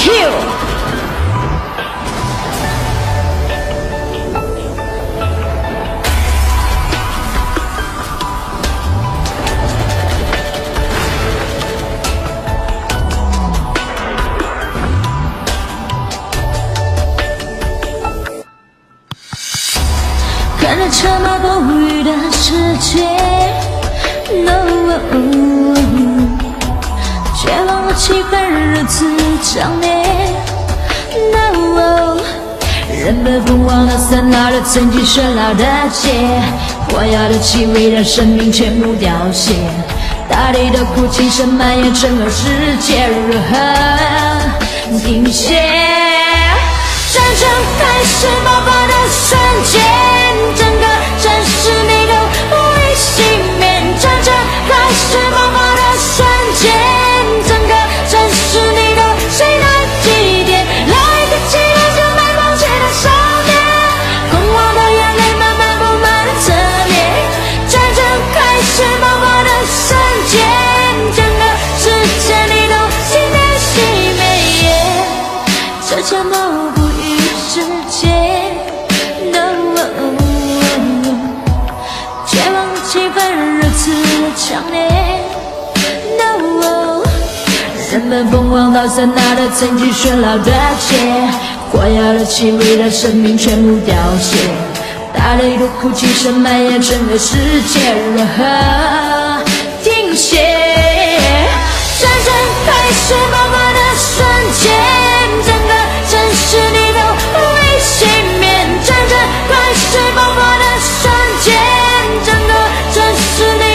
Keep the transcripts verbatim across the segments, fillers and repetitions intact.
Thank you。看着车马风雨的世界 ，No， 却忘了几番日子强烈 ，No， 人们疯狂地散落了曾经绚烂的街，火药的气味让生命全部凋谢，大地的哭泣声蔓延整个世界，如何停歇？战争开始爆发的瞬间。 整个城市你都无一幸免，战争开始爆发的瞬间，整个城市你都谁来祭奠？来不及了就埋放弃的少年，疯狂的眼泪慢慢布满了侧脸。战争开始爆发的瞬间，整个世界你都熄灭熄灭，这叫谋不与世界。 强烈 ，No， 人们疯狂到散那的曾经绚烂的街，火药的气味让生命全部凋谢，大地的哭泣声蔓延整个世界，如何停歇？战争开始爆发的瞬间，整个城市你都无一幸免，战争开始爆发的瞬间，整个城市你。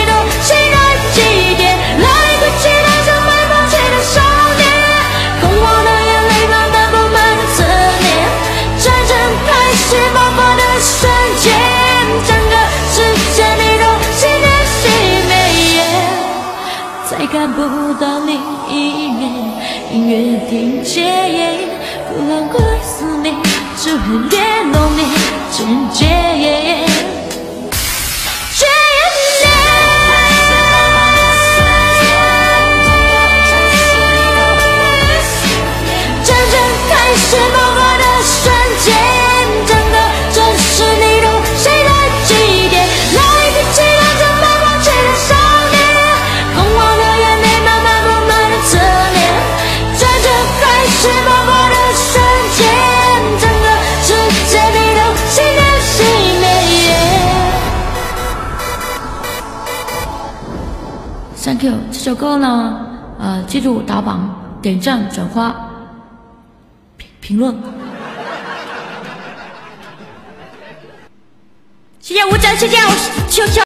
再看不到另一面，音乐停歇，不浪归思念，只会越浓烈，渐渐。 Thank you， 这首歌呢，呃，记住打榜、点赞、转发、评评论。谢谢吴真，谢谢我秋秋。